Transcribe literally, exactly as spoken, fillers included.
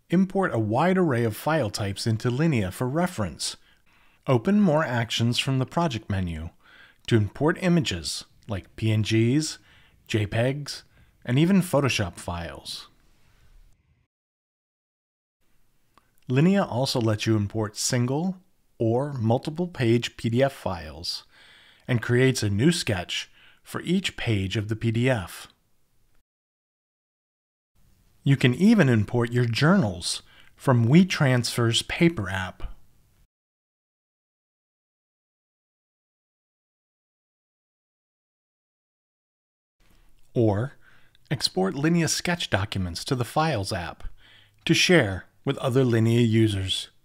Import a wide array of file types into Linea for reference. Open More Actions from the Project menu to import images like P N Gs, JPEGs, and even Photoshop files. Linea also lets you import single or multiple page P D F files and creates a new sketch for each page of the P D F. You can even import your journals from WeTransfer's Paper app. Or export Linea Sketch documents to the Files app to share with other Linea users.